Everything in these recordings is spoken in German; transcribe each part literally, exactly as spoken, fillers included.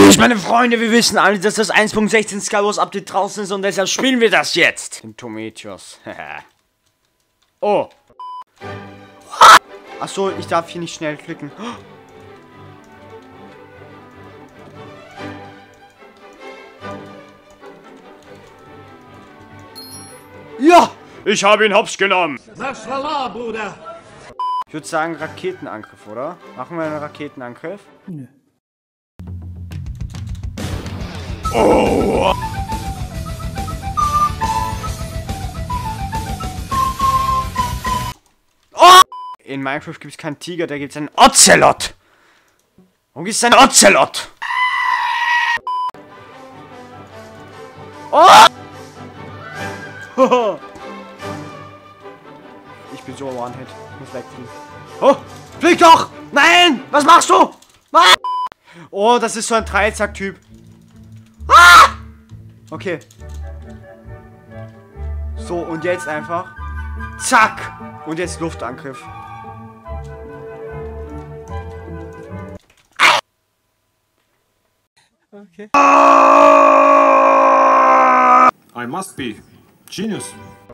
Grüß meine Freunde, wir wissen alle, dass das eins Punkt sechzehn Skywars Update draußen ist und deshalb spielen wir das jetzt. Den Tometios. Oh. Achso, ich darf hier nicht schnell klicken. Ja! Ich habe ihn hops genommen. Maschallah, Bruder. Ich würde sagen Raketenangriff, oder? Machen wir einen Raketenangriff? Nö. Oh! Oh! In Minecraft gibt es keinen Tiger, da gibt es einen Ocelot. Warum gibt es einen Ocelot? Oh! Ich bin so One-Hit. Ich muss wegfliegen. Oh! Flieg doch! Nein! Was machst du? Was? Oh, das ist so ein Dreizack-Typ. Ah! Okay. So, und jetzt einfach. Zack! Und jetzt Luftangriff. Okay. I must be genius.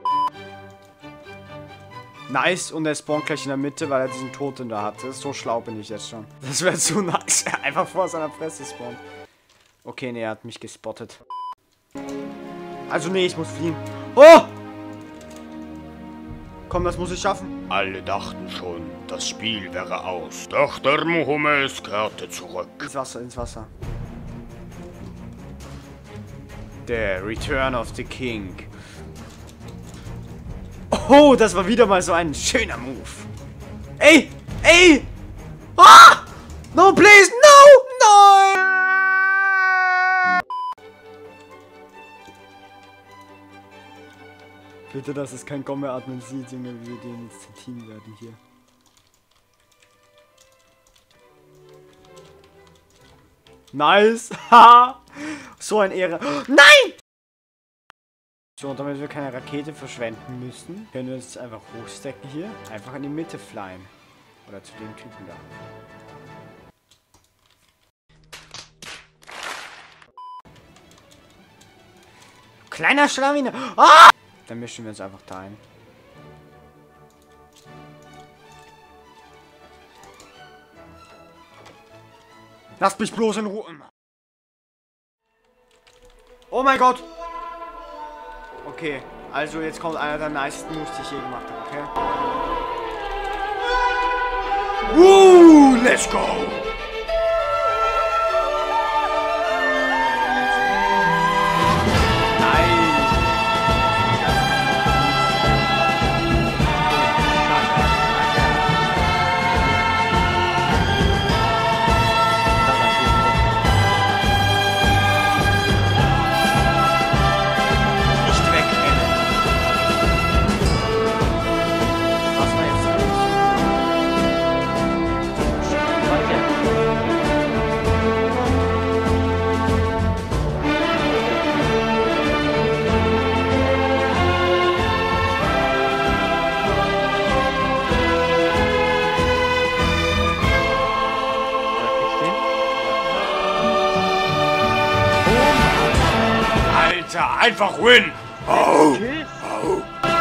Nice, und er spawnt gleich in der Mitte, weil er diesen Toten da hatte. So schlau bin ich jetzt schon. Das wäre so nice. Einfach vor seiner Fresse spawnt. Okay, nee, er hat mich gespottet. Also nee, ich muss fliehen. Oh! Komm, das muss ich schaffen. Alle dachten schon, das Spiel wäre aus. Doch der Mohammed kehrte zurück. Ins Wasser, ins Wasser. Der Return of the King. Oh, das war wieder mal so ein schöner Move. Ey! Ey! Ah! No, please! No! No! Bitte, dass es kein Gomme-Admin sieht, Junge, wie wir den jetzt zertieren werden hier. Nice! Haha! So ein Ehre. Nein! So, und damit wir keine Rakete verschwenden müssen, können wir uns einfach hochstecken hier. Einfach in die Mitte flyen. Oder zu dem Typen da. Kleiner Schlawiner! Ah! Dann mischen wir uns einfach da ein. Lasst mich bloß in Ruhe. Oh mein Gott! Okay, also jetzt kommt einer der nicesten Moves, die ich je gemacht habe, okay? Woo, let's go! Einfach win! Oh. Oh.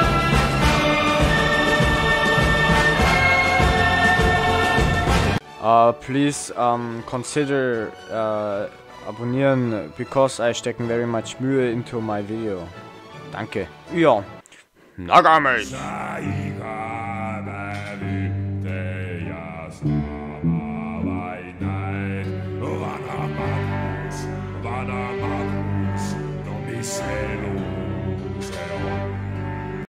Uh, please um, consider uh, abonnieren, because I stecken very much Mühe into my video. Danke. Ja. Nagamesh!